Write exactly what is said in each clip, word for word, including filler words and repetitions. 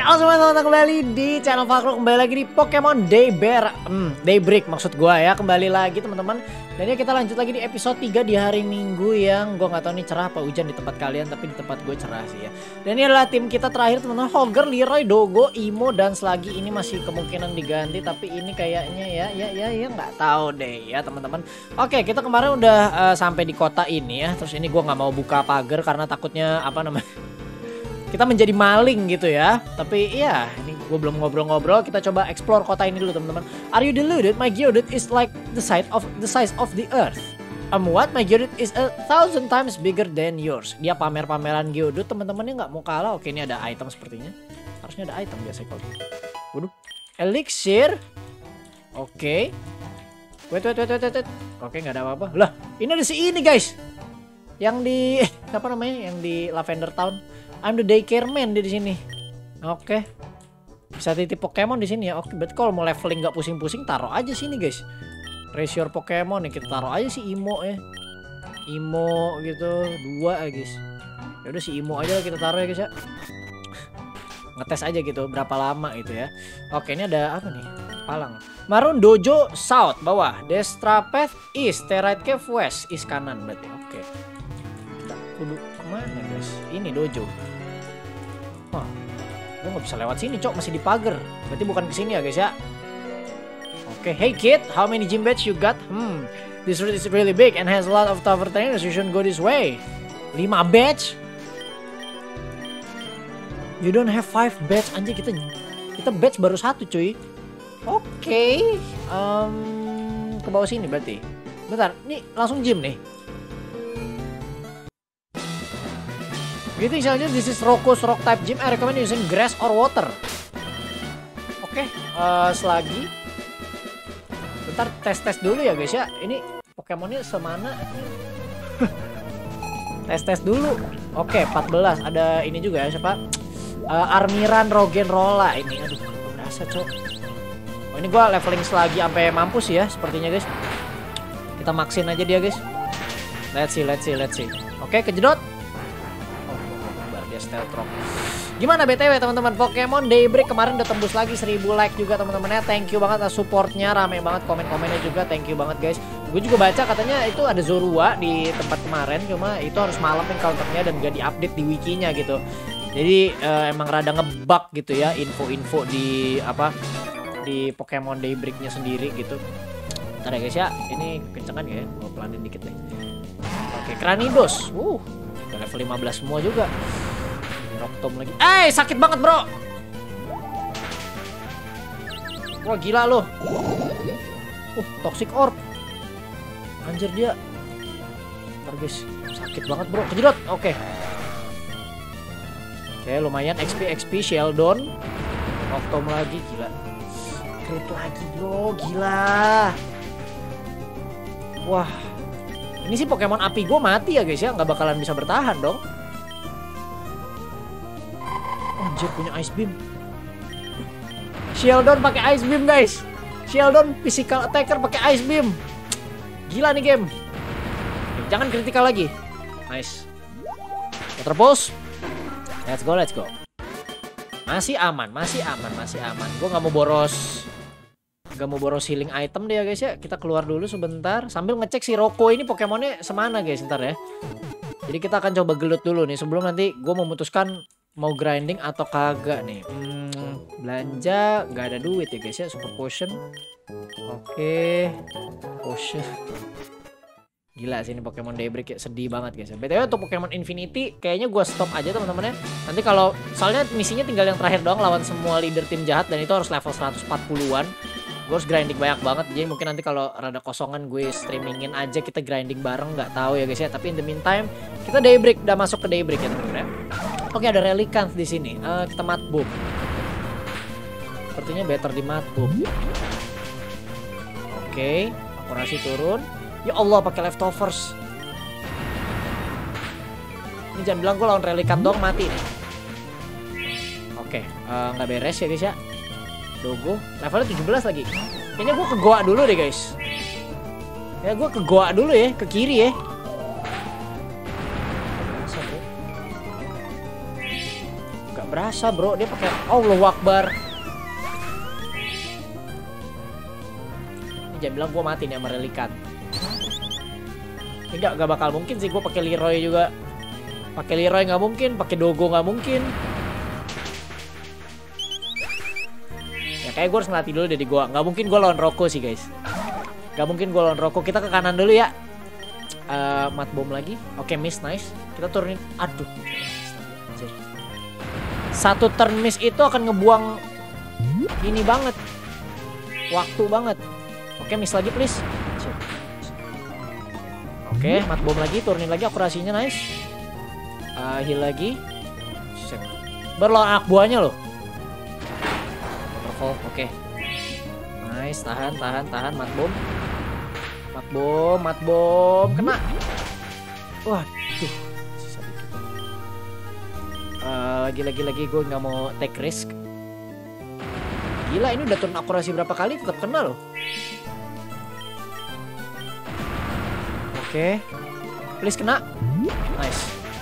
Halo semua, teman-teman, kembali di channel Fakro, kembali lagi di Pokemon Dayber, hmm, Daybreak maksud gua ya, kembali lagi teman-teman. Dan ya kita lanjut lagi di episode tiga di hari Minggu yang gua nggak tahu nih cerah apa hujan di tempat kalian, tapi di tempat gue cerah sih ya. Dan ini adalah tim kita terakhir teman-teman, Hogger, Leroy, Dogo, Imo, dan Sluggy. Ini masih kemungkinan diganti, tapi ini kayaknya ya ya ya ya nggak tahu deh ya teman-teman. Oke, kita kemarin udah uh, sampai di kota ini ya. Terus ini gua nggak mau buka pagar karena takutnya apa namanya? Kita menjadi maling gitu ya. Tapi iya, ini gue belum ngobrol-ngobrol. Kita coba explore kota ini dulu teman-teman. Are you deluded? My Geodude is like the size of the size of the earth. Um what? My Geodude is a thousand times bigger than yours. Dia pamer-pameran Geodude, teman-temannya nggak mau kalah. Oke, ini ada item sepertinya. Harusnya ada item biasanya kalau. Waduh. Elixir. Oke. Wait, wait, wait, wait, wait. Oke, nggak ada apa-apa. Lah, ini ada si ini guys. Yang di apa namanya? Yang di Lavender Town. I'm the daycare man di sini. Oke. Bisa titip Pokemon di sini ya. Oke, berarti kalau mau leveling nggak pusing-pusing taruh aja sini guys. Raise your Pokemon nih, kita taruh aja si Imo ya. Imo gitu, dua ya guys. Ya udah si Imo aja kita taruh ya guys ya. Ngetes aja gitu berapa lama gitu ya. Oke, ini ada apa nih? Palang. Marun Dojo South bawah. Destra Path East. Terite Cave West. East kanan berarti. Oke. Kita kudu kemana guys? Ini dojo. Wah, gue nggak bisa lewat sini cok, masih di pagar. Berarti bukan ke sini ya guys ya. Oke, okay. Hey kid, how many gym badge you got? Hmm, this route is really big and has a lot of tougher trainers. You shouldn't go this way. lima badge? You don't have five badge. Anjir, kita kita badge baru satu cuy. Oke, okay. um, ke bawah sini berarti. Bentar, ini langsung gym nih. Gitu misalnya, this is Roko's Rock type gym. I recommend using grass or water. Oke, okay, uh, selagi. Bentar tes-tes dulu ya guys ya. Ini Pokemonnya semana? Tes-tes dulu. Oke, okay, empat belas. Ada ini juga ya siapa? Uh, Armiran Roggenrola ini. Aduh, berasa cok. Oh, ini gua leveling selagi sampai mampus ya sepertinya guys. Kita maksin aja dia guys. Let's see, let's see, let's see. Oke, okay, kejedot. Stealth Rock. Gimana B T W teman-teman, Pokemon Daybreak kemarin udah tembus lagi seribu like juga teman-temannya. Thank you banget atas supportnya, rame banget komen-komennya juga. Thank you banget guys. Gue juga baca katanya itu ada Zorua di tempat kemarin, cuma itu harus malam encounternya dan gak diupdate di wikinya gitu. Jadi uh, emang rada ngebug gitu ya info-info di apa di Pokemon Daybreaknya sendiri gitu. Ntar ya guys ya, ini kencengan ya, gue pelanin dikit deh. Oke, Kranidos, uh, udah level lima belas semua juga. Rocktom lagi. Eh, sakit banget, bro. Wah, gila loh. Uh, Toxic Orb. Anjir dia. Ntar guys, sakit banget, bro. Kejedot. Oke. Okay. Oke, okay, lumayan X P X P Sheldon. Rocktom lagi, gila. Crit lagi, bro. Gila. Wah. Ini sih Pokemon api gue mati ya, guys ya. Nggak bakalan bisa bertahan dong. Anjir, punya Ice Beam. Sheldon pakai Ice Beam guys. Sheldon physical attacker pakai Ice Beam. Gila nih game. Jangan kritikal lagi. Nice. Water Pulse. Let's go, let's go. Masih aman, masih aman, masih aman. Gue nggak mau boros, nggak mau boros healing item deh ya guys ya. Kita keluar dulu sebentar sambil ngecek si Roko ini Pokemonnya semana guys ntar ya. Jadi kita akan coba gelut dulu nih sebelum nanti gue memutuskan mau grinding atau kagak nih. Hmm, belanja nggak ada duit ya guys ya. Super potion. Oke, potion. Gila sih ini Pokemon Daybreak ya, sedih banget guys. B T W untuk Pokemon Infinity kayaknya gue stop aja teman-teman ya. Nanti kalau soalnya misinya tinggal yang terakhir doang lawan semua leader tim jahat dan itu harus level seratus empat puluhan. Gue harus grinding banyak banget. Jadi mungkin nanti kalau rada kosongan gue streamingin aja, kita grinding bareng, nggak tahu ya guys ya. Tapi in the meantime kita Daybreak, udah masuk ke Daybreak ya teman-teman ya. Oke, ada Relicanth di sini. Uh, kita Mudboom. Sepertinya better di Mudboom. Oke, akurasi turun. Ya Allah, pakai leftovers. Ini jangan bilang gue lawan Relicanth doang mati nih. Oke, uh, nggak beres ya guys ya. Dogo, levelnya tujuh belas lagi. Kayaknya gue ke goa dulu deh guys. Ya gue ke goa dulu ya, ke kiri ya. berasa bro, dia pakai Allahu Akbar. Jangan bilang gue mati nih sama relikan. Enggak, gak bakal mungkin sih gue pakai Leroy juga. Pakai Leroy nggak mungkin, pakai Dogo nggak mungkin. Ya kayak gue harus ngelatih dulu dari gue. Nggak mungkin gue lawan Rocco sih guys. Nggak mungkin gue lawan Rocco. Kita ke kanan dulu ya. Uh, mat bom lagi. Oke, miss, nice. Kita turunin. Aduh. Satu turn miss itu akan ngebuang ini banget. Waktu banget. Oke, miss lagi please. Oke, mat bom lagi, turunin lagi akurasinya nice. Uh, heal lagi. Berlawan anak buahnya loh. Oke. Okay. Nice, tahan, tahan, tahan, mat bom. Mat bom, mat bom, kena. Wah, tuh. Sisa dikit. Uh, lagi, lagi, lagi, gue nggak mau take risk. Gila, ini udah turun akurasi berapa kali tetap kena loh. Oke, okay. Please kena. Nice.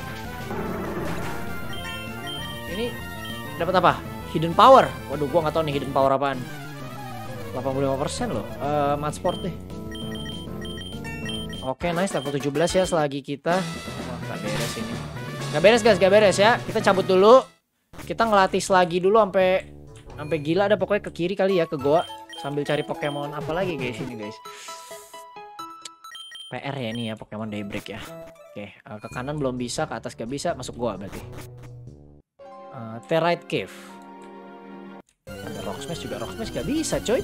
Ini dapat apa? Hidden power. Waduh, gua nggak tahu nih hidden power apaan. delapan puluh lima persen loh. Uh, mat sport deh. Oke, okay, nice, level tujuh belas ya selagi kita. Wah, gak beres ini. Gak beres guys, gak beres ya. Kita cabut dulu. Kita ngelatih selagi dulu sampai sampai gila, ada pokoknya ke kiri kali ya, ke goa sambil cari Pokemon apa lagi guys ini guys. P R ya ini ya, Pokemon Daybreak ya. Oke, uh, ke kanan belum bisa, ke atas gak bisa, masuk goa berarti. Uh, Terite Cave. Ada Rock Smash juga, Rock Smash gak bisa coy.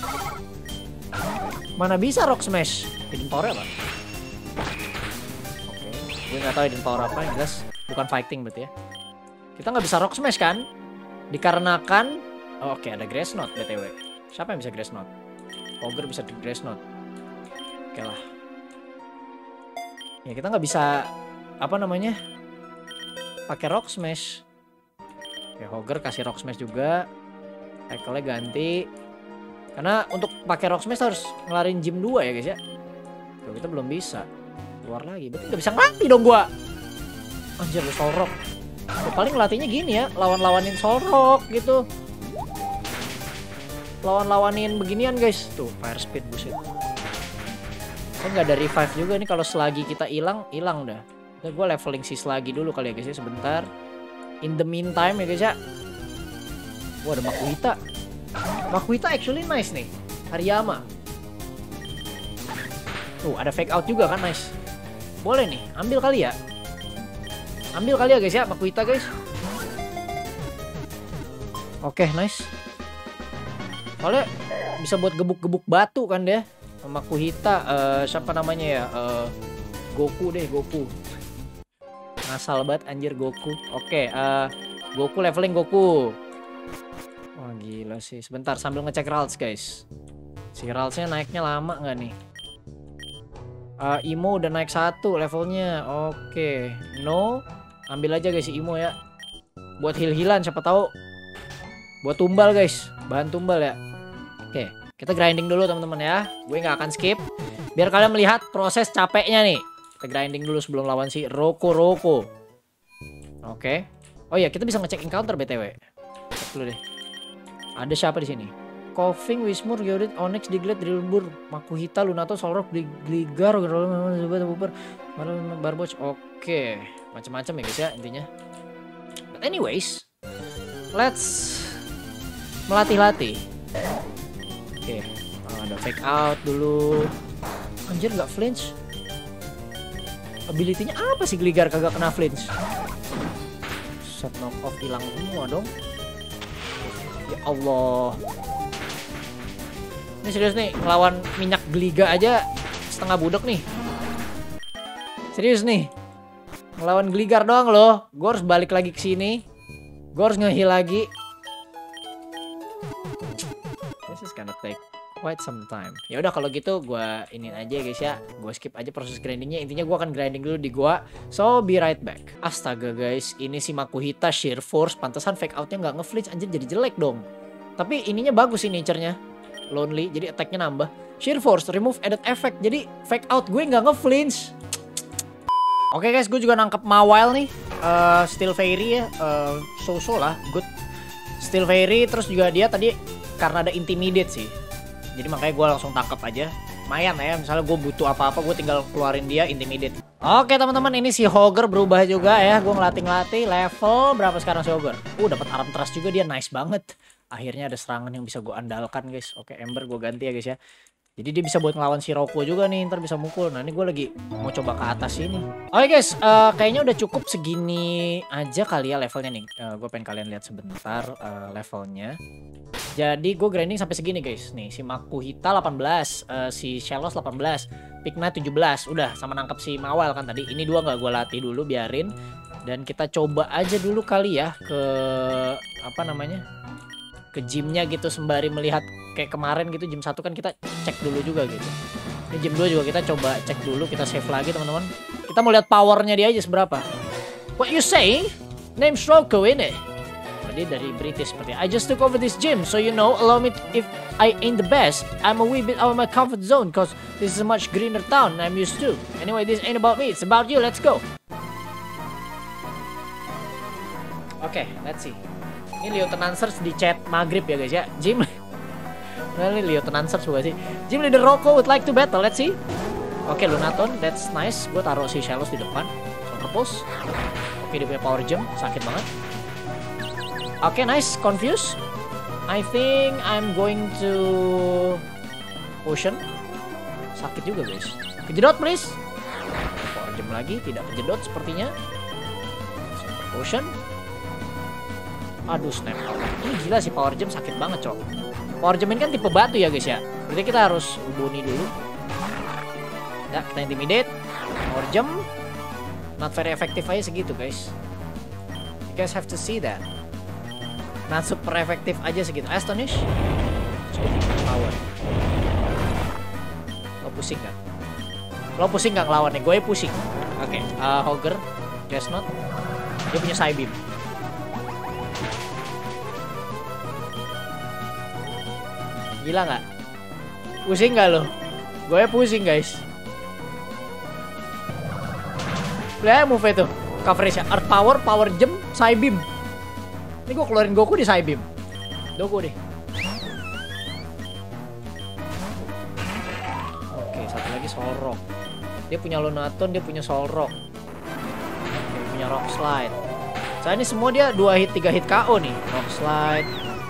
Mana bisa Rock Smash? Hidden power apa? Oke, gue gak tahu hidden power apa, yang jelas bukan fighting berarti ya. Kita gak bisa Rock Smash kan? Dikarenakan oh, oke, ada Grass Knot B T W. Siapa yang bisa Grass Knot? Ogre bisa Grass Knot. Oke lah. Ya kita nggak bisa apa namanya pakai Rock Smash. Oke, Ogre kasih Rock Smash juga. Tackle-nya ganti. Karena untuk pakai Rock Smash harus ngelarin gym dua ya guys ya. Tuh, kita belum bisa. Keluar lagi. Berarti nggak bisa ngelatih dong gua. Anjir, lu Solrock. Tuh, paling ngelatihnya gini ya, lawan-lawanin Solrock gitu. Lawan-lawanin beginian guys. Tuh, fire speed buset. Kan nggak ada revive juga nih, kalau selagi kita hilang, hilang dah. Nah, gue leveling si selagi dulu kali ya guys ya sebentar. In the meantime ya guys ya. Wah, ada Makuhita. Makuhita actually nice nih. Hariyama. Tuh, ada fake out juga kan, nice. Boleh nih, ambil kali ya. Ambil kali ya guys ya, Makuhita guys. Oke, okay, nice. Soalnya bisa buat gebuk-gebuk batu kan dia. Makuhita, uh, siapa namanya ya? Uh, Goku deh, Goku. Ngasal banget anjir Goku. Oke, okay, uh, Goku leveling Goku. Wah gila sih. Sebentar sambil ngecek Ralts guys. Si Raltsnya naiknya lama nggak nih? Uh, Imo udah naik satu levelnya. Oke, okay. No, ambil aja guys si Imo ya. Buat heal-healan siapa tahu. Buat tumbal guys, bahan tumbal ya. Oke. Okay. Kita grinding dulu teman-teman ya. Gue nggak akan skip. Biar kalian melihat proses capeknya nih. Kita grinding dulu sebelum lawan si Rocco Rocco. Oke. Okay. Oh iya, kita bisa ngecek encounter B T W. Cek dulu deh. Ada siapa di sini? Koffing, Whismur, Gyodit, Onyx, Diglett, Drillbur, Makuhita, Lunato, Solrock, Gligar, Barboach. Oke. Macam-macam ya guys ya intinya. But anyways, let's melatih-latih. Oke, okay. Oh, ada fake out dulu. Anjir nggak flinch. Ability-nya apa sih Gligar kagak kena flinch? Set knock off hilang semua dong. Ya Allah. Ini serius nih, ngelawan minyak Gliga aja setengah budak nih. Serius nih. Ngelawan Gligar doang loh. Gue harus balik lagi ke sini. Gue harus nge-heal lagi. This is gonna take quite some time. Ya udah kalau gitu gue ini aja guys ya. Gue skip aja proses grindingnya. Intinya gue akan grinding dulu di gua. So be right back. Astaga guys, ini si Makuhita sheer force. Pantesan fake outnya nggak nge-flinch, anjir jadi jelek dong. Tapi ininya bagus sih nature-nya. Lonely, jadi attack-nya nambah. Sheer force, remove added effect. Jadi fake out gue nggak nge-flinch. Oke okay guys, gue juga nangkep Mawile nih. uh, Steel Fairy ya, uh, so-so lah, good. Steel Fairy, terus juga dia tadi karena ada Intimidate sih. Jadi makanya gue langsung tangkap aja. Lumayan ya, misalnya gue butuh apa-apa gue tinggal keluarin dia Intimidate. Oke teman-teman, ini si Hogger berubah juga ya. Gue ngelatih-ngelatih. Level berapa sekarang si Hogger? Uh, dapat Arm Thrust juga, dia nice banget. Akhirnya ada serangan yang bisa gue andalkan guys. Oke, Ember gue ganti ya guys ya. Jadi dia bisa buat ngelawan si Roko juga nih, ntar bisa mukul. Nah ini gue lagi mau coba ke atas ini. Oke guys, uh, kayaknya udah cukup segini aja kali ya levelnya nih. Uh, gue pengen kalian lihat sebentar uh, levelnya. Jadi gue grinding sampai segini guys. Nih si Makuhita delapan belas, uh, si Shellos delapan belas, Pigna tujuh belas. Udah sama nangkep si Mawel kan tadi. Ini dua nggak gue latih dulu, biarin. Dan kita coba aja dulu kali ya ke apa namanya? Ke gymnya gitu sembari melihat kayak kemarin gitu gym satu kan kita cek dulu juga gitu. Ini gym dua juga kita coba cek dulu, kita save lagi teman-teman. Kita mau lihat powernya dia aja seberapa. What you saying? Name Roko ini. Jadi dari British seperti I just took over this gym, so you know, allow me if I ain't the best, I'm a wee bit out of my comfort zone cause this is a much greener town I'm used to. Anyway, this ain't about me, it's about you. Let's go. Oke, okay, let's see. Ini Lieutenant Search di chat maghrib ya guys ya. Gym. Nah, ini Lieutenant Search bukan sih? Gym leader Roko would like to battle. Let's see. Oke, okay, Lunaton, that's nice. Gue taruh si Shellos di depan. Counterpose. Oke, okay, dia punya power gem, sakit banget. Oke, okay, nice. Confuse. I think I'm going to potion. Sakit juga guys. Kejedot please. Power gem lagi, tidak kejedot sepertinya. Super potion. Aduh, snap out. Ini gila sih power gem, sakit banget cok. Power gem ini kan tipe batu ya guys ya. Jadi kita harus bunyi dulu. Ya, kita intimidate. Power gem not very effective aja segitu guys. You guys have to see that. Not super efektif aja segitu. Astonish. Power. Lo pusing gak? Lo pusing gak ngelawannya? Gue pusing. Oke, okay. uh, Hogger, Chestnut. Dia punya Psybeam. Gila nggak? Pusing nggak lo? Gue pusing guys. Lihat move itu, coverage-nya, Earth Power, Power Gem, Psybeam. Ini gue keluarin Goku di Psybeam. Goku deh. Oke, satu lagi Solrock. Dia punya Lunaton, dia punya Solrock. Dia punya Rock Slide. Saya ini semua dia dua hit, tiga hit K O nih. Rock Slide.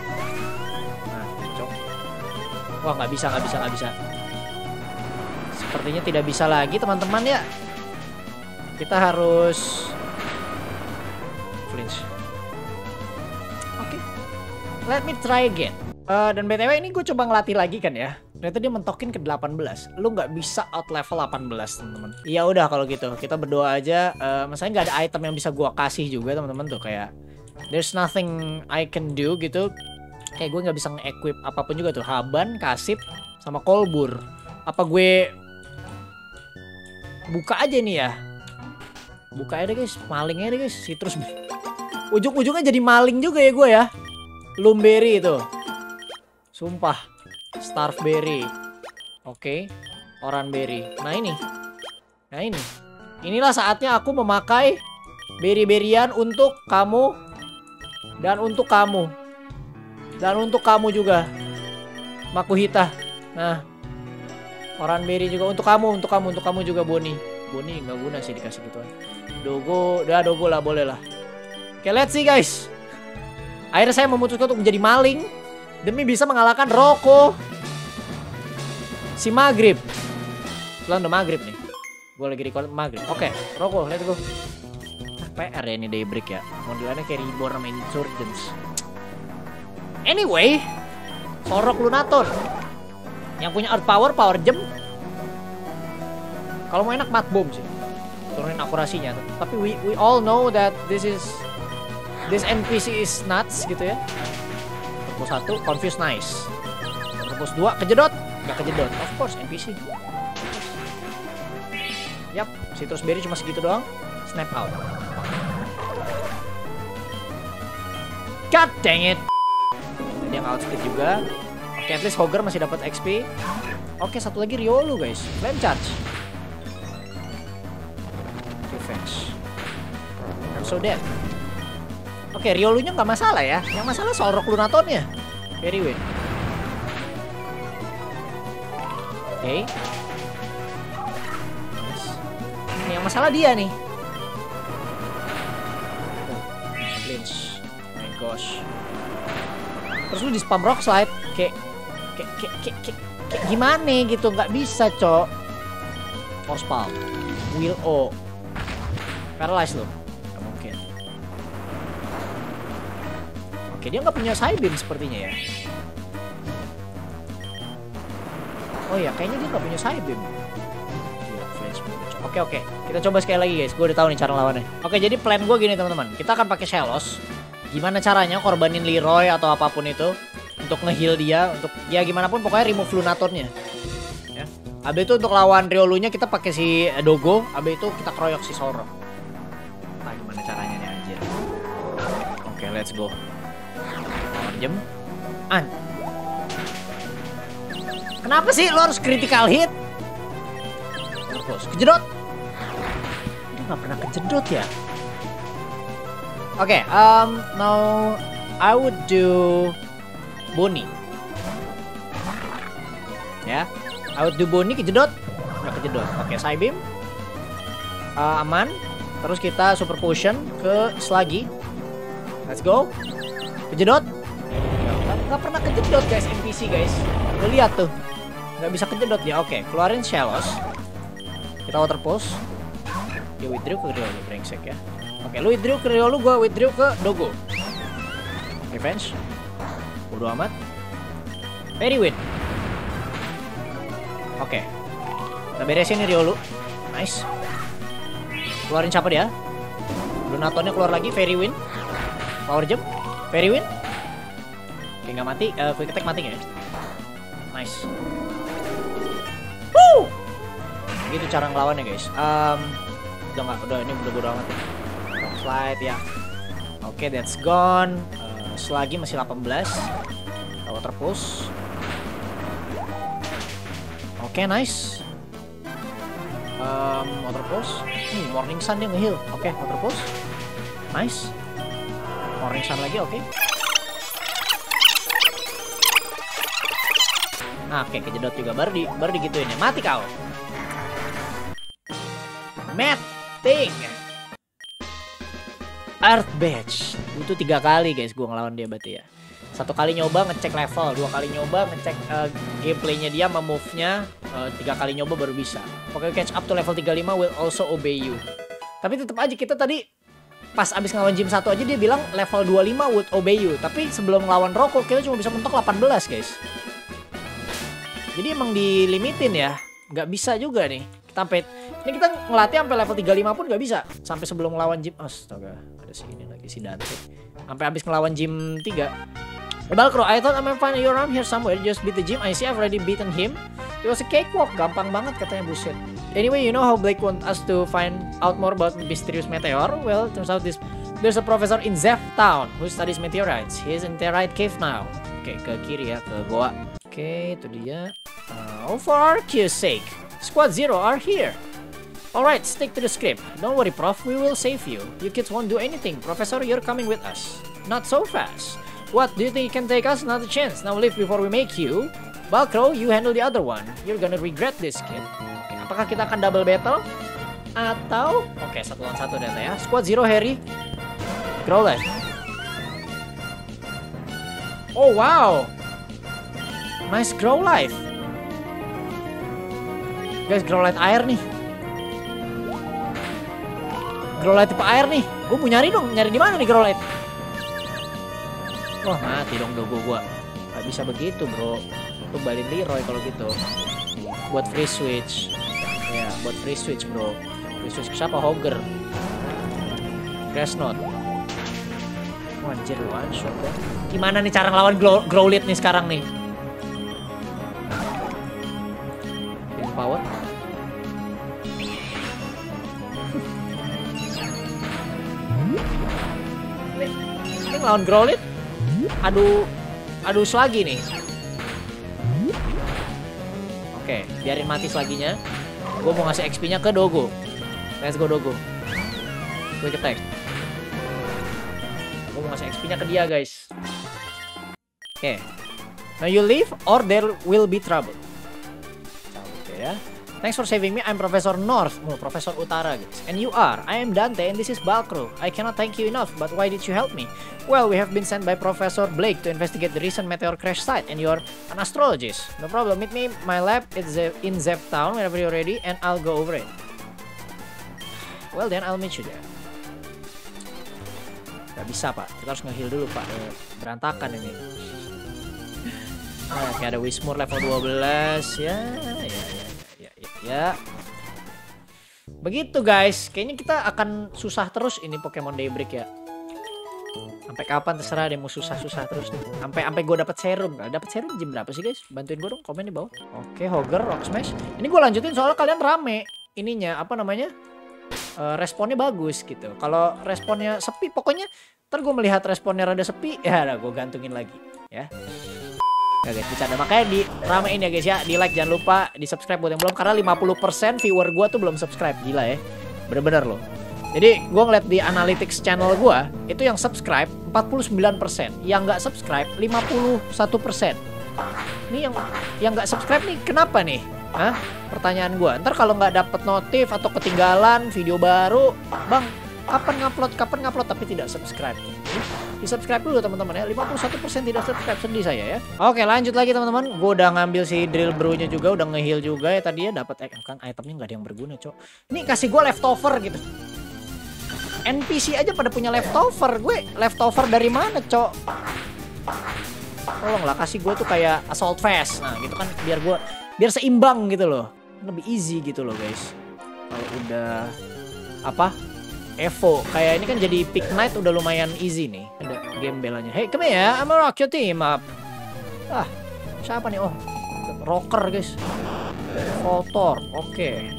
Wah, nggak bisa, nggak bisa, nggak bisa. Sepertinya tidak bisa lagi teman-teman ya. Kita harus flinch. Oke, okay. Let me try again. Uh, dan B T W ini gue coba ngelatih lagi kan ya. Ternyata dia mentokin ke delapan belas. Lu nggak bisa out level delapan belas teman-teman. Ya udah kalau gitu kita berdoa aja. Uh, masalahnya nggak ada item yang bisa gue kasih juga teman-teman tuh, kayak there's nothing I can do gitu. Kayak gue nggak bisa nge-equip apapun juga tuh. Haban, Kasip, sama Kolbur. Apa gue buka aja nih ya? Buka aja deh guys, malingnya deh guys. Citrus. Ujung-ujungnya jadi maling juga ya gue ya. Lumberry itu. Sumpah. Starberry. Oke. Okay. Oranberry. Nah ini. Nah ini. Inilah saatnya aku memakai berry-berryan untuk kamu. Dan untuk kamu. Dan untuk kamu juga, Makuhita. Nah, Oranberry juga untuk kamu, untuk kamu, untuk kamu juga Bonnie. Bonnie nggak guna sih dikasih gituan. Dogo, udah Dogo lah, boleh lah. Oke, let's see guys. Akhirnya saya memutuskan untuk menjadi maling demi bisa mengalahkan Roko. Si Maghrib. Setelah udah Maghrib nih. Gue lagi record Maghrib. Oke, Roko, let's go. P R ya ini Daybreak ya. Modelannya kayak Reborn sama Insurgents. Anyway, Solrock Lunaton yang punya Earth Power, Power Gem. Kalau mau enak Mat Bomb sih, turunin akurasinya. Tapi we we all know that this is this N P C is nuts gitu ya. Terpus satu, Confuse nice. Terpus dua, kejedot, nggak kejedot. Of course N P C. Yap, Citrus Berry cuma segitu doang. Snap out. God dang it. Dia outspeed juga. Oke, at least Hogger masih dapat X P. Oke, satu lagi Riolu guys. Flame charge. Revenge. Dan so dead. Oke, okay, Riolunya nggak masalah ya. Yang masalah soal Rock Lunatonnya. Very win. Oke. Okay. Ini yang masalah dia nih. Flinch. Oh my gosh. Terus lu di spam rock slide kayak kayak kayak kayak, kayak, kayak gimana gitu, nggak bisa, cok. Force palm. Will O. Paralyze lo. Gak mungkin. Oke, dia nggak punya Psybeam sepertinya ya. Oh ya, kayaknya dia nggak punya Psybeam. Oke oke, kita coba sekali lagi guys. Gue udah tahu nih cara lawannya. Oke, jadi plan gue gini teman-teman. Kita akan pakai Shellos. Gimana caranya korbanin Leroy atau apapun itu untuk nge-heal dia, untuk ya gimana pun pokoknya remove Lunatornya. Ya. Abis itu untuk lawan Riolunya kita pakai si Dogo. Abis itu kita keroyok si Solrock. Nah, gimana caranya nih anjir. Oke, let's go. Jem. An. Kenapa sih lo harus critical hit? Terus kejedot. Dia nggak pernah kejedot ya. Oke, okay, um, now I would do Bonnie. Ya, yeah. I would do Bonnie kejedot. Nggak kejedot. Oke, okay, Psybeam. Uh, aman. Terus kita super potion ke Sluggy. Let's go. Kejedot. Nggak pernah kejedot guys, N P C guys. Lo lihat tuh. Nggak bisa kejedot dia. Oke, okay, keluarin Shellos. Kita water pulse. Dia withdraw ke Riolu, brengsek ya. Oke, lu withdraw ke Riolu, gue withdraw ke Dogo. Revenge. Bodo amat. Very win. Oke. Kita beresin nih Riolu. Nice. Keluarin siapa dia? Lunatonnya keluar lagi, very win. Power jump. Very win. Oke, nggak mati. Uh, quick attack mati nggak ya? Nice. Woo! Gitu cara ngelawannya guys. Um, udah nggak, udah ini udah bodo amat ya. Slide ya. Oke, okay, that's gone. Uh, selagi masih delapan belas. Water pulse. Oke, okay, nice. Um, water pulse. Hmm, Morning Sun dia nge-heal. Oke, okay, water pulse. Nice. Morning Sun lagi, oke. Okay. Nah, oke, okay, kejedot juga. Baru di, baru digituin ya. Mati kau. Matting. Earth Badge. Itu tiga kali guys gue ngelawan dia berarti ya. Satu kali nyoba ngecek level, dua kali nyoba ngecek uh, gameplaynya dia sama move-nya, uh, tiga kali nyoba baru bisa. Pokoknya catch up to level tiga puluh lima will also obey you. Tapi tetap aja kita tadi pas abis ngelawan gym satu aja dia bilang level dua puluh lima would obey you. Tapi sebelum ngelawan Rocco kita cuma bisa mentok delapan belas guys. Jadi emang dilimitin ya. Nggak bisa juga nih. Kita sampai ini kita ngelatih sampai level tiga puluh lima pun nggak bisa. Sampai sebelum ngelawan gym. Astaga, ada si ini lagi si Dante. Sampai abis ngelawan gym tiga. Balcro, I thought I might find you around here somewhere. Just beat the gym. I see I've already beaten him. It was a cakewalk. Gampang banget katanya, bullshit. Anyway, you know how Blake want us to find out more about Mysterious Meteor? Well, turns out this there's a professor in Zeph Town who studies meteorites. He's in Territe Cave now. Oke, okay, ke kiri ya, ke goa. Oke, okay, itu dia. Uh, oh, for Arceus' sake, Squad Zero are here. Alright, stick to the script. Don't worry, Prof. We will save you. You kids won't do anything. Professor, you're coming with us. Not so fast. What, do you think you can take us? Not a chance. Now leave before we make you. Balcro, you handle the other one. You're gonna regret this, kid. Okay, apakah kita akan double battle? Atau... Oke, okay, satu lawan satu data ya. Squad Zero, Harry. Growlithe. Oh, wow. Nice Growlithe. Guys, Growlithe air nih. Growlithe tipe air nih. Gue mau nyari dong. Nyari di mana nih Growlithe? Wah, mati dong Dogo gua. Gak bisa begitu, bro. Lu balik Leroy kalau gitu. Buat free switch. Ya, buat free switch, bro. Free switch ke siapa? Hogger. Grass Knot. Oh, anjir, lu one shot ya. Gimana nih cara ngelawan Growlithe nih sekarang nih? Pin power. Ini, ini ngelawan Growlithe. Aduh, aduh selagi nih. Oke, biarin mati selaginya. Gue mau ngasih X P-nya ke Dogo. Let's go Dogo. Quick attack. ngasih X P-nya ke dia, guys. Oke. Okay. Now you leave or there will be trouble. Oke ya. Thanks for saving me. I'm Professor North. Oh, Profesor Utara, guys. And you are. I am Dante and this is Balcro. I cannot thank you enough, but why did you help me? Well, we have been sent by Professor Blake to investigate the recent meteor crash site, and you're an astrologist. No problem. Meet me my lab is in Zep Town whenever you're ready, and I'll go over it. Well, then I'll meet you there. Gak bisa, Pak. Kita harus nge-heal dulu, Pak. Berantakan ini. Nah, kayak ada Wismur level dua belas. Ya, ya, ya. Ya, begitu guys. Kayaknya kita akan susah terus ini Pokemon Daybreak ya. Sampai kapan terserah deh, mau susah-susah terus nih. Sampai sampai gue dapat serum. Dapat serum jam berapa sih guys? Bantuin gue dong, komen di bawah. Oke, Hogger, Rock Smash. Ini gue lanjutin soalnya kalian rame. Ininya apa namanya? Uh, responnya bagus gitu. Kalau responnya sepi, pokoknya ntar gue melihat responnya rada sepi, ya udah gue gantungin lagi ya. Ya guys, bercanda. Makanya di ramein ya guys ya. Di like, jangan lupa di subscribe buat yang belum. Karena lima puluh persen viewer gue tuh belum subscribe. Gila ya. Bener-bener loh. Jadi gue ngeliat di analytics channel gue, itu yang subscribe empat puluh sembilan persen. Yang nggak subscribe lima puluh satu persen. Ini yang yang nggak subscribe nih kenapa nih? Hah? Pertanyaan gue. Ntar kalau nggak dapet notif atau ketinggalan video baru, bang, kapan ngupload, kapan ngupload tapi tidak subscribe. Di subscribe dulu teman-teman ya. lima puluh satu persen tidak subscribe, sedih saya ya. Oke, lanjut lagi teman-teman. Gue udah ngambil si drill bro-nya juga, udah nge-heal juga ya tadi ya. Dapat kan itemnya nggak ada yang berguna, Cok. Ini kasih gue leftover gitu. N P C aja pada punya leftover. Gue leftover dari mana, Cok? Tolonglah kasih gue tuh kayak assault fast. Nah, gitu kan biar gue biar seimbang gitu loh. Lebih easy gitu loh, guys. Kalau udah apa? Evo kayak ini kan jadi Pick Knight udah lumayan easy nih. Ada game belanya. Hey, come here, I'm gonna rock your team up. Ah, siapa nih? Oh, rocker guys. Kotor, oke. Okay.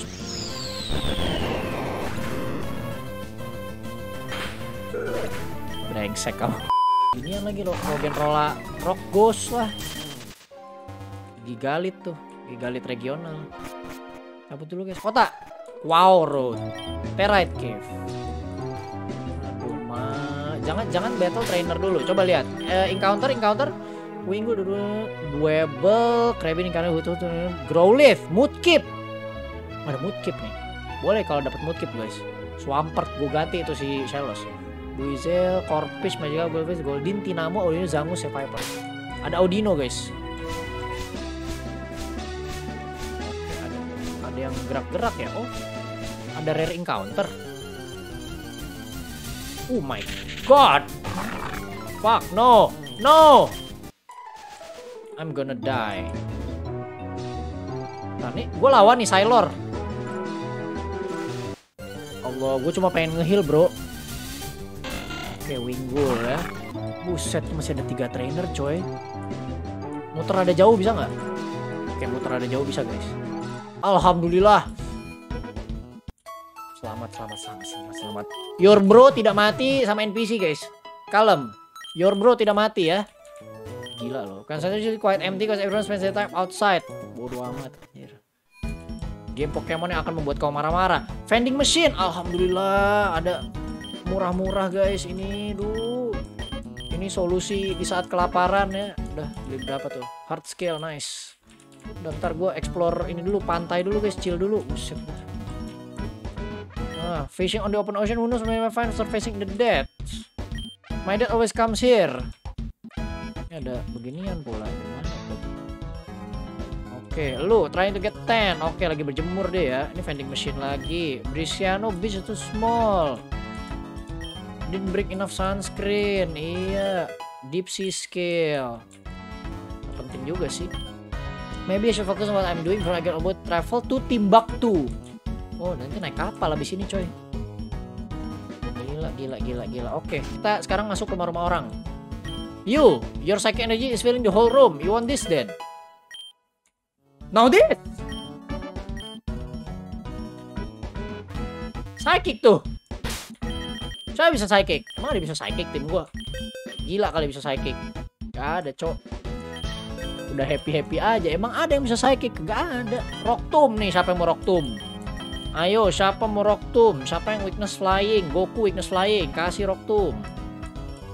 Brengsek kamu. Ini yang lagi loh, Rogen Rolla, Rock Ghost lah. Gigalit tuh, Gigalit regional. Cabut dulu guys. Kota. Wow Road, Terite Cave. Aduh, ma, jangan jangan battle trainer dulu. Coba lihat, uh, encounter encounter. Wingu dulu, Dwebble, Krabin encounter, Hutu, Growlithe, Mudkip. Ada Mudkip nih. Boleh kalau dapat Mudkip guys. Swampert gue ganti itu si Shellos. Buizel, Corphish, Magical, Golfish, Goldin, Tinamo, Audino, Zangus, Viper. Ada Audino guys. Yang gerak-gerak ya. Oh, ada rare encounter. Oh my god. Fuck, no. No. I'm gonna die. Nah nih, gue lawan nih Sailor. Allah, gue cuma pengen nge-heal bro. Oke, Wingull ya. Buset, masih ada tiga trainer coy. Muter ada jauh bisa nggak? Oke, muter ada jauh bisa guys. Alhamdulillah. Selamat, selamat, selamat, selamat, selamat. Your bro tidak mati sama N P C guys. Kalem. Your bro tidak mati ya. Gila loh. Kan saya jadi quite empty because everyone spends their time outside. Bodoh amat. Game Pokemon yang akan membuat kau marah-marah. Vending machine. Alhamdulillah ada murah-murah guys ini dulu. Ini solusi di saat kelaparan ya. Udah beli berapa tuh? Hard scale nice. Udah, ntar gue explore ini dulu, pantai dulu guys, chill dulu. Buset. Nah, fishing on the open ocean, who knows when I find surfacing the dead. My dad always comes here. Ini ada beginian pula. Gimana tuh? Oke, lu trying to get ten. Oke, lagi berjemur deh ya. Ini vending machine lagi. Briciano beach too small. Didn't bring enough sunscreen. Iya. Deep sea scale. Penting juga sih. Maybe I should focus on what I'm doing before I get about travel to Timbuktu. Oh, nanti naik kapal abis ini coy. Gila, gila, gila, gila. Oke, kita sekarang masuk ke rumah-rumah orang. You, your psychic energy is filling the whole room. You want this then? Now this! Psychic tuh. Saya bisa psychic. Emang ada bisa psychic tim gua? Gila kali bisa psychic. Gak ada, cok. Udah happy-happy aja. Emang ada yang bisa psychic? Gak ada. Rock Tomb nih. Siapa yang mau Rock Tomb? Ayo, siapa mau Rock Tomb? Siapa yang weakness flying? Goku weakness flying. Kasih Rock Tomb.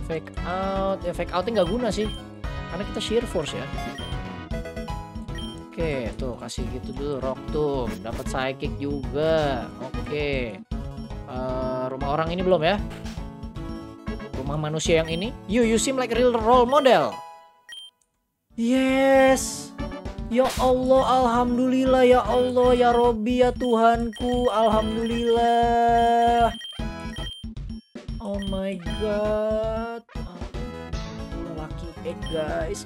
Fake out, ya fake outnya nggak guna sih, karena kita sheer force ya. Oke, tuh kasih gitu dulu rock tuh, dapat psychic juga. Oke, uh, rumah orang ini belum ya? Rumah manusia yang ini. You, you seem like a real role model. Yes. Ya Allah, alhamdulillah ya Allah, ya Robbi, ya Tuhanku, alhamdulillah. Oh my god. Oh, lucky egg guys.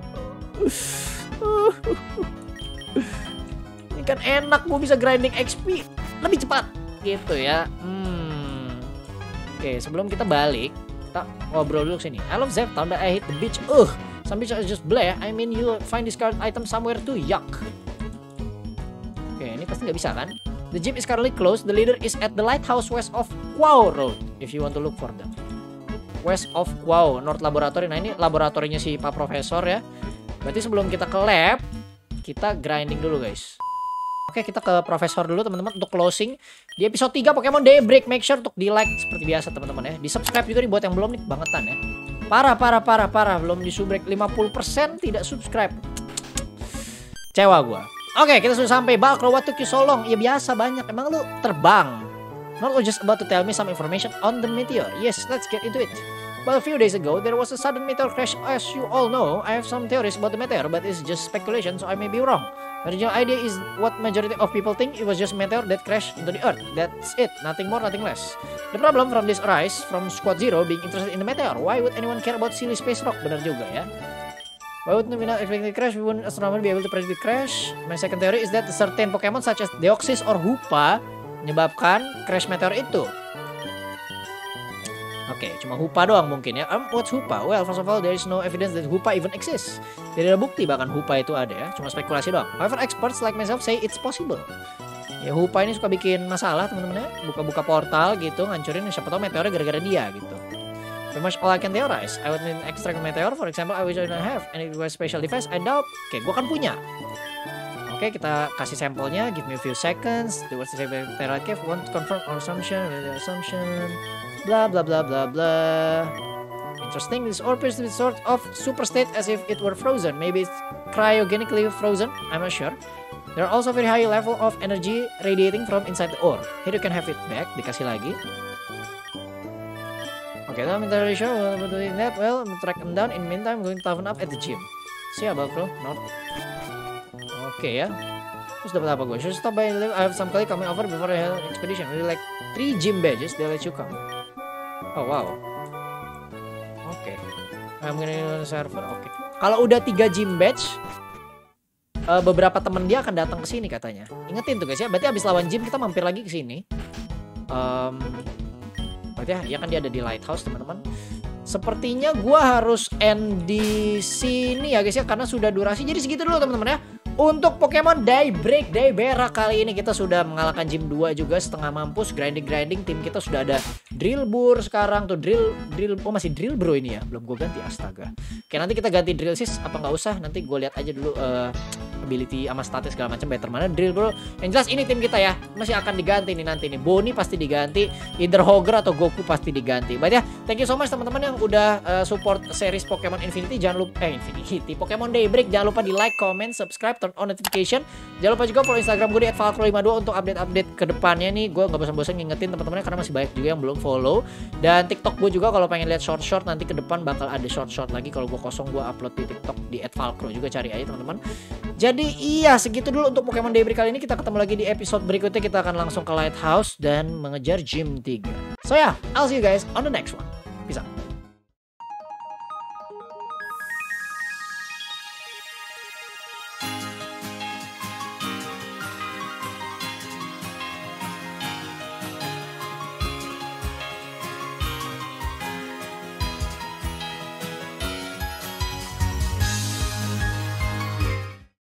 Ini kan enak, gue bisa grinding X P lebih cepat gitu ya. Hmm. Oke, sebelum kita balik, kita ngobrol dulu sini. I love Zeptown, but I hate the beach. Ugh, some beach are just bleh. I mean you find this card item somewhere too. Yuck. Oke, ini pasti nggak bisa kan? The gym is currently closed. The leader is at the lighthouse west of Quao Road. If you want to look for them. West of Quao, North Laboratory. Nah ini laboratorinya si Pak Profesor ya. Berarti sebelum kita ke lab, kita grinding dulu guys. Oke, kita ke Profesor dulu teman-teman untuk closing di episode tiga Pokemon Daybreak. Make sure untuk di like seperti biasa teman-teman ya. Di subscribe juga nih buat yang belum nih, bangetan ya. Parah, parah, parah, parah. Belum di subrek lima puluh persen tidak subscribe. Cewa gua. Oke, kita sudah sampai. Balkro, what took you so long? Ya biasa banyak. Emang lu terbang? Not just about to tell me some information on the meteor. Yes, let's get into it. Well, a few days ago, there was a sudden meteor crash. As you all know, I have some theories about the meteor, but it's just speculation, so I may be wrong. The original idea is what majority of people think. It was just a meteor that crashed into the earth. That's it. Nothing more, nothing less. The problem from this arise from Squad Zero being interested in the meteor. Why would anyone care about silly space rock? Benar juga ya. Why would we not expect the crash? We wouldn't astronomer be able to predict the crash. My second theory is that certain Pokemon such as Deoxys or Hoopa menyebabkan crash meteor itu. Oke, okay, cuma Hoopa doang mungkin ya. Um, what's Hoopa? Well, first of all, there is no evidence that Hoopa even exists. Tidak ada bukti bahkan Hoopa itu ada ya. Cuma spekulasi doang. However, experts like myself say it's possible. Ya, Hoopa ini suka bikin masalah teman-teman ya. Buka-buka portal gitu, ngancurin. Siapa tahu meteornya gara-gara dia gitu. Pretty much all I can theorize. I would need extract meteor. For example, I wish I don't have. And it was special device. I doubt. Oke, okay, gue kan punya. Oke, okay, kita kasih sampelnya. Give me a few seconds. Towards the meteor cave. Want to confirm our assumption. Assumption. Blah blah blah blah blah. Interesting. This orb is sort of super state as if it were frozen. Maybe it's cryogenically frozen. I'm not sure. There are also very high level of energy radiating from inside the ore. Here you can have it back. Dikasih lagi. Okay, I'm entirely sure about doing that. Well, I'm track them down. In the meantime, I'm going to toughen up at the gym. See ya, bro. Not. Oke okay, ya. Terus dapat apa gue? Should stop by. I have some colleague coming over before I have expedition. Maybe like three gym badges. They'll let you come. Oh wow. Oke. Okay. I'm gonna server. Oke. Okay. Kalau udah tiga gym badge, uh, beberapa temen dia akan datang ke sini katanya. Ingetin tuh guys ya. Berarti abis lawan gym kita mampir lagi ke sini. Um, berarti ya, ya kan dia ada di lighthouse teman-teman. Sepertinya gua harus end di sini ya guys ya, karena sudah durasi. Jadi segitu dulu teman-teman ya. Untuk Pokemon Daybreak Daybera kali ini kita sudah mengalahkan gym dua juga setengah mampus. Grinding-grinding tim kita sudah ada Drillbur sekarang tuh. Drill Drill oh masih Drill Bro ini ya. Belum gue ganti, astaga. Oke, nanti kita ganti Drill Sis apa nggak usah. Nanti gue lihat aja dulu uh, ability sama status segala macam better mana Drill Bro. Yang jelas ini tim kita ya. Masih akan diganti nih nanti nih. Bonnie pasti diganti, either Hogger atau Goku pasti diganti. But ya, thank you so much teman-teman yang udah uh, support series Pokemon Infinity. Jangan lupa eh Infinity Pokemon Daybreak. Jangan lupa di like, comment, subscribe, turn on notification. Jangan lupa juga follow Instagram gue di et falcro lima dua untuk update-update kedepannya nih. Gue gak bosan-bosan ngingetin teman-teman karena masih banyak juga yang belum follow. Dan TikTok gue juga kalau pengen lihat short-short nanti ke depan bakal ada short-short lagi. Kalau gue kosong gue upload di TikTok di et falcro juga, cari aja teman-teman. Jadi iya segitu dulu untuk Pokemon Daybreak kali ini. Kita ketemu lagi di episode berikutnya. Kita akan langsung ke Lighthouse dan mengejar gym tiga. So ya, yeah, I'll see you guys on the next one.